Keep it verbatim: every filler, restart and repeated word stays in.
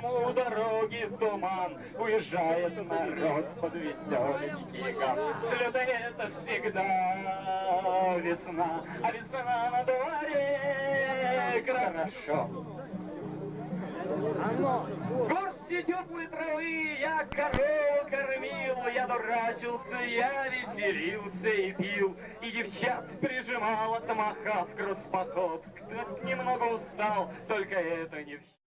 у дороги туман, уезжает народ под веселенький гам. Слеты это всегда весна, а весна на дворе хорошо. Горсти теплой травы я корову кормил, я дурачился, я веселился и пил, и девчат прижимал, отмахав к распоход. Кто-то немного устал, только это не все.